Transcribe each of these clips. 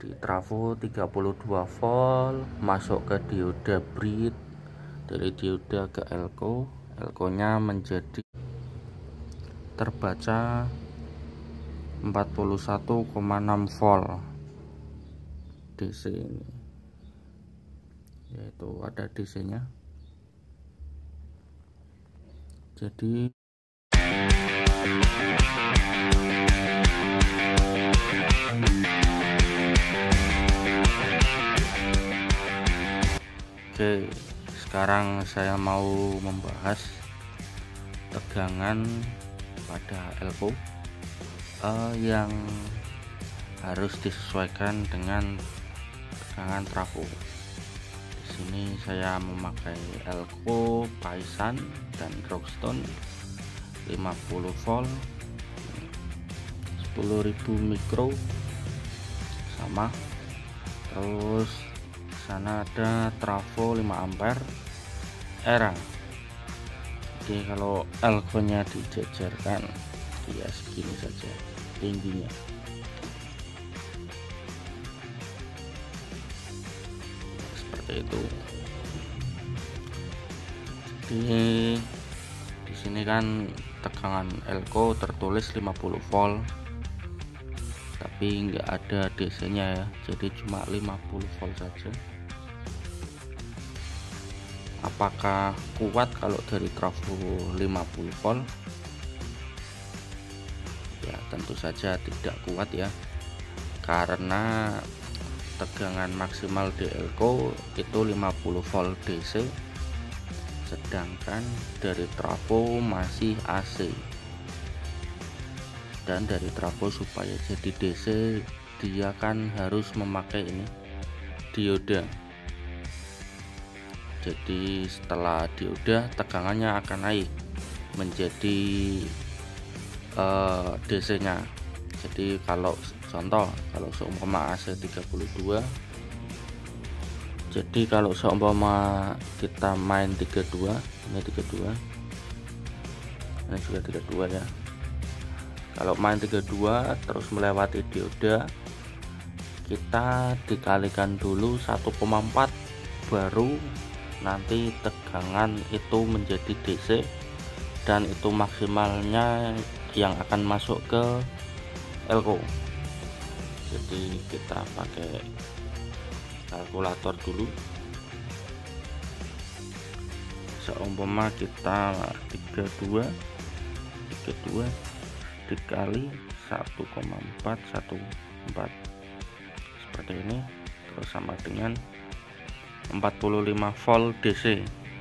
di trafo 32 volt masuk ke dioda bridge, dari dioda ke elko nya menjadi terbaca 41,6 volt DC ini, yaitu ada DC nya. Jadi oke, sekarang saya mau membahas tegangan pada elko yang harus disesuaikan dengan tegangan trafo. Di sini saya memakai elko Paisan dan Rockstone 50 volt 10.000 mikro sama. Terus sana ada trafo 5 ampere era. Jadi kalau elko nya dijajarkan ya segini saja tingginya. Seperti itu. Jadi di sini kan tegangan elko tertulis 50 volt, tapi enggak ada DC nya ya, jadi cuma 50 volt saja. Apakah kuat kalau dari trafo 50 volt? Ya tentu saja tidak kuat ya, karena tegangan maksimal di elko itu 50 volt DC, sedangkan dari trafo masih AC. Dan dari trafo supaya jadi DC dia kan harus memakai ini dioda. Jadi setelah dioda tegangannya akan naik menjadi DC nya. Jadi kalau contoh, kalau seumpama AC 32, jadi kalau seumpama kita main 32, ini 32, ini juga 32 ya. Kalau main 32 terus melewati dioda, kita dikalikan dulu 1,4 baru nanti tegangan itu menjadi DC, dan itu maksimalnya yang akan masuk ke elko. Jadi kita pakai kalkulator dulu. Seumpama kita 32 dikali 1,414 seperti ini, terus sama dengan 45 volt DC.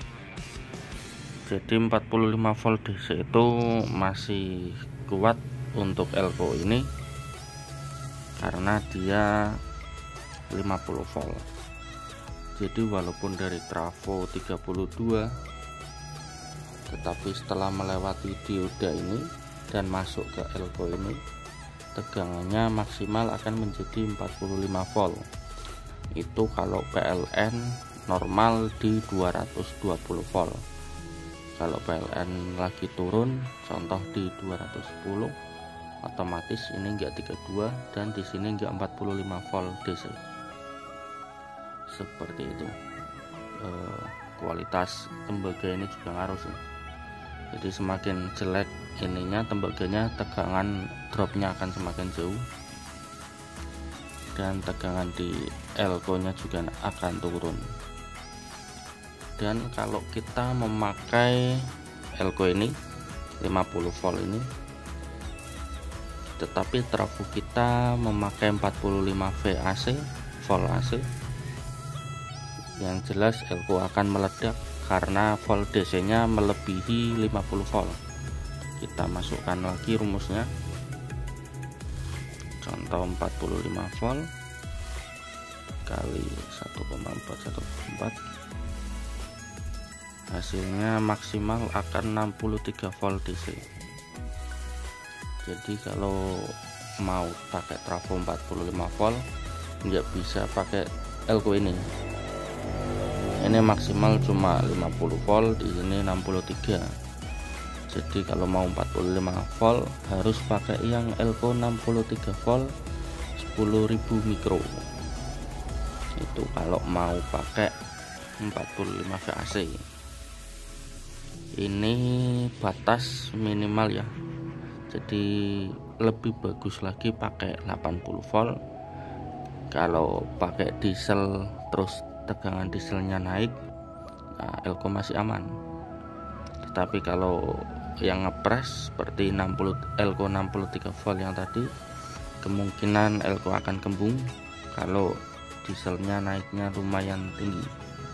Jadi 45 volt DC itu masih kuat untuk elko ini karena dia 50 volt. Jadi walaupun dari trafo 32, tetapi setelah melewati dioda ini dan masuk ke elko ini, tegangannya maksimal akan menjadi 45 volt. Itu kalau PLN normal di 220 volt. Kalau PLN lagi turun, contoh di 210, otomatis ini enggak 32 dan di sini enggak 45 volt DC. Seperti itu. Kualitas tembaga ini juga ngaruh sih. Jadi semakin jelek ininya tembaganya, tegangan dropnya akan semakin jauh, dan tegangan di elko nya juga akan turun. Dan kalau kita memakai elko ini 50 volt ini, tetapi trafo kita memakai 45 VAC volt AC, yang jelas elko akan meledak karena volt DC nya melebihi 50 volt. Kita masukkan lagi rumusnya. Contoh 45 volt kali 1,414, hasilnya maksimal akan 63 volt DC. Jadi kalau mau pakai trafo 45 volt nggak bisa pakai elko ini. Ini maksimal cuma 50 volt, di sini 63. Jadi kalau mau 45 volt harus pakai yang elko 63 volt 10.000 mikro. Itu kalau mau pakai 45 VAC. Ini batas minimal ya, jadi lebih bagus lagi pakai 80 volt. Kalau pakai diesel terus tegangan dieselnya naik, nah, elko masih aman. Tetapi kalau yang ngepres seperti elko 63 volt yang tadi, kemungkinan elko akan kembung kalau dieselnya naiknya lumayan tinggi.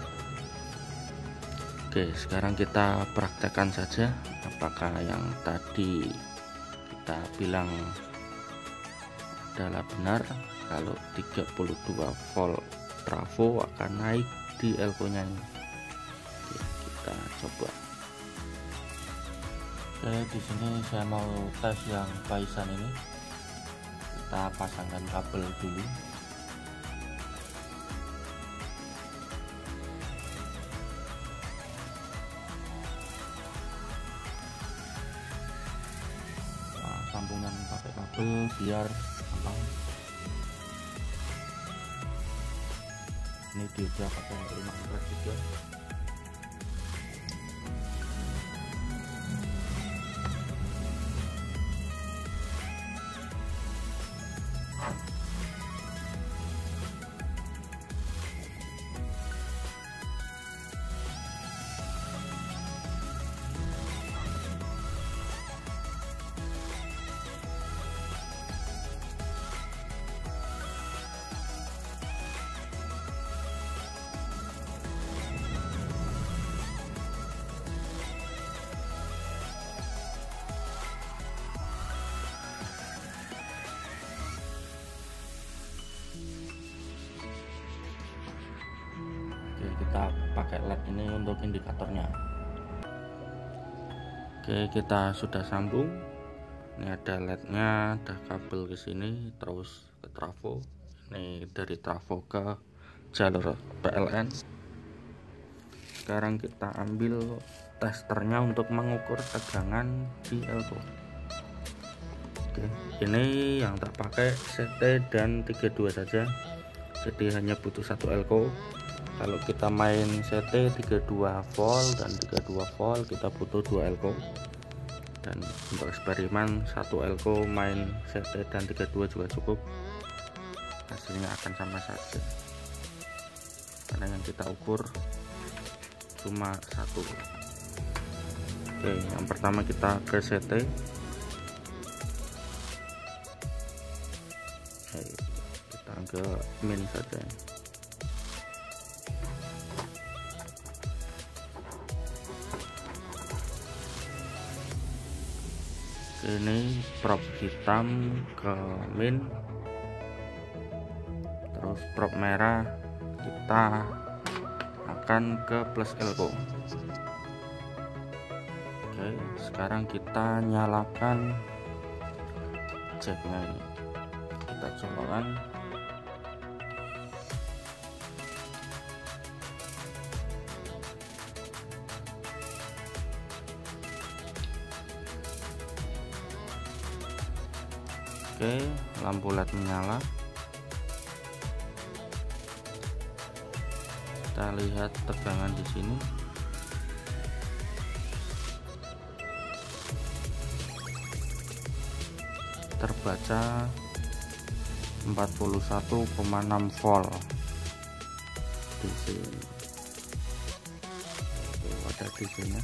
Oke, sekarang kita praktekkan saja apakah yang tadi kita bilang adalah benar. Kalau 32 volt trafo akan naik di elko nya ini. Oke, kita coba. Oke, di sini saya mau tes yang Baisan ini. Kita pasangkan kabel dulu. Nah, sambungan pakai kabel biar gampang. Ini dia pakai 5 ampere juga. Kita pakai LED ini untuk indikatornya. Oke, kita sudah sambung. Ini ada LED-nya, ada kabel ke sini, terus ke trafo. Ini dari trafo ke jalur PLN. Sekarang kita ambil testernya untuk mengukur tegangan di elko. Oke, ini yang tak pakai CT dan 32 saja. Jadi hanya butuh satu elko. Kalau kita main CT 32 volt dan 32 volt, kita butuh 2 elko. Dan untuk eksperimen 1 elko main CT dan 32 juga cukup. Hasilnya akan sama saja, karena yang kita ukur cuma 1. Oke, yang pertama kita ke CT. Kita ke min saja. Ini prop hitam ke min, terus prop merah kita akan ke plus elko. Oke, sekarang kita nyalakan jacknya ini, kita colokkan. Oke, lampu LED menyala. Kita lihat tegangan di sini. Terbaca 41,6 volt di sini. Ada di sini.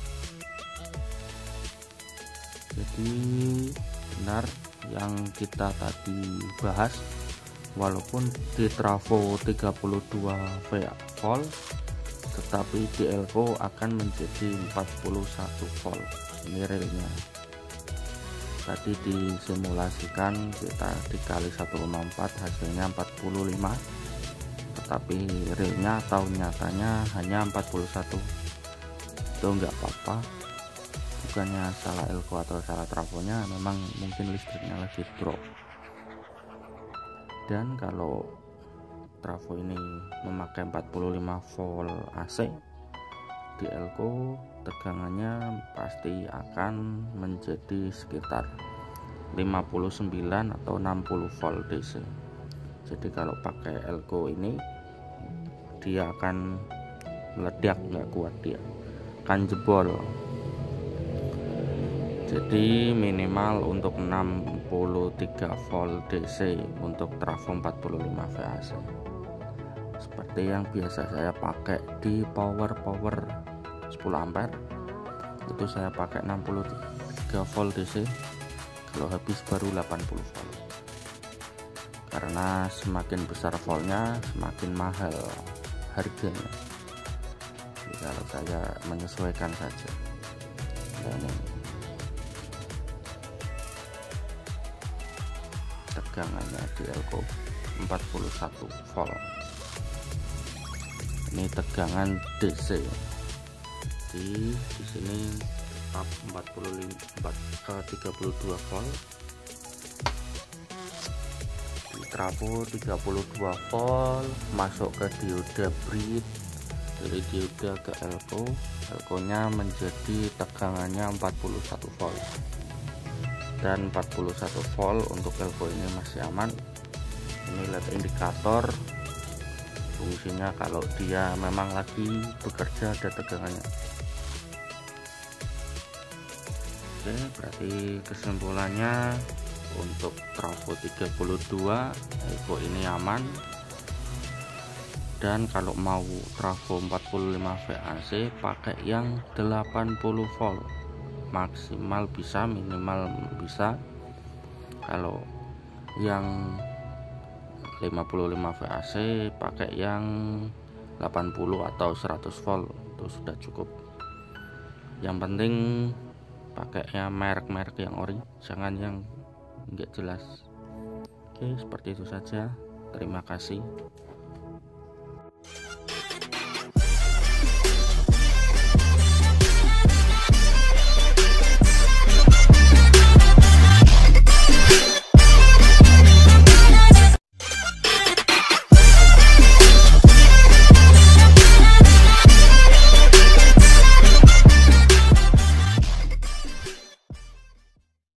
Jadi benar yang kita tadi bahas, walaupun di trafo 32 volt, tetapi di elko akan menjadi 41 volt. Ini realnya. Tadi disimulasikan kita dikali 1,4 hasilnya 45, tetapi realnya atau nyatanya hanya 41. Itu enggak apa-apa, bukannya salah elko atau salah trafonya, memang mungkin listriknya lagi drop. Dan kalau trafo ini memakai 45 volt AC, di elko tegangannya pasti akan menjadi sekitar 59 atau 60 volt DC. Jadi kalau pakai elko ini dia akan meledak, nggak kuat, dia akan jebol. Jadi minimal untuk 63 volt DC untuk trafo 45 VAC, seperti yang biasa saya pakai di power 10 ampere. Itu saya pakai 63 volt DC, kalau habis baru 80 volt, karena semakin besar voltnya semakin mahal harganya. Jadi kalau saya menyesuaikan saja. Dan tegangannya di elko 41 volt. Ini tegangan DC. Di sini tetap 32 volt. Di trafo 32 volt, masuk ke dioda bridge, dari dioda ke elko. Elkonya menjadi tegangannya 41 volt. Dan 41 volt untuk elko ini masih aman. Ini LED indikator, fungsinya kalau dia memang lagi bekerja ada tegangannya. Oke, berarti kesimpulannya untuk trafo 32 elko ini aman. Dan kalau mau trafo 45 VAC pakai yang 80 volt, maksimal bisa, minimal bisa. Kalau yang 55 VAC pakai yang 80 atau 100 volt, itu sudah cukup. Yang penting pakainya merek-merek yang ori, jangan yang enggak jelas. Oke, seperti itu saja. Terima kasih.